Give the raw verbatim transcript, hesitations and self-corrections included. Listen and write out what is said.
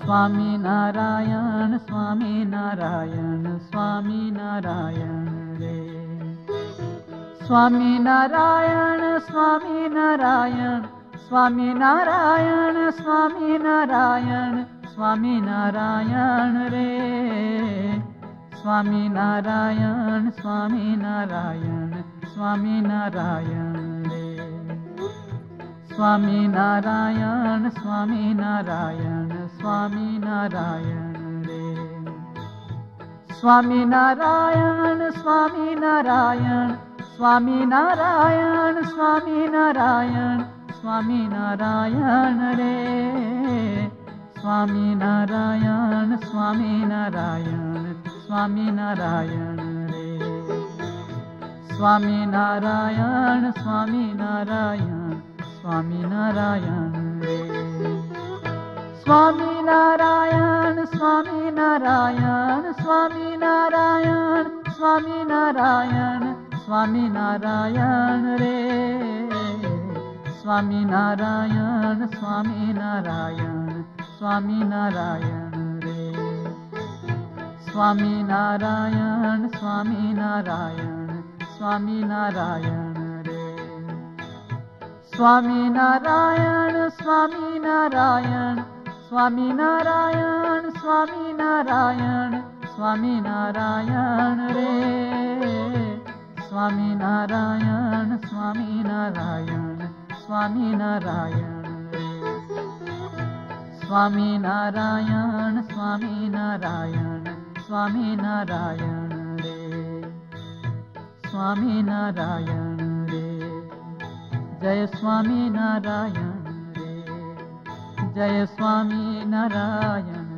स्वामी नारायण स्वामी नारायण स्वामी नारायण रे। स्वामी नारायण स्वामी नारायण स्वामी नारायण स्वामी नारायण स्वामी नारायण रे। स्वामी नारायण स्वामी नारायण स्वामी नारायण रे। स्वामी नारायण स्वामी नारायण स्वामी नारायण रे। स्वामी नारायण स्वामी नारायण स्वामी नारायण स्वामी नारायण स्वामी नारायण रे। स्वामी नारायण स्वामी नारायण स्वामी नारायण रे। स्वामी नारायण स्वामी नारायण स्वामी नारायण रे। स्वामी नारायण स्वामी नारायण स्वामी नारायण स्वामी नारायण स्वामी नारायण रे। स्वामी नारायण स्वामी नारायण स्वामी नारायण रे। स्वामी नारायण स्वामी नारायण स्वामी नारायण रे। स्वामी नारायण स्वामी नारायण स्वामी नारायण स्वामी नारायण स्वामी नारायण रे। स्वामी नारायण स्वामी नारायण स्वामी नारायण रे। स्वामी नारायण स्वामी नारायण स्वामी नारायण रे। स्वामी नारायण रे। जय स्वामी नारायण रे। जय स्वामी नारायण।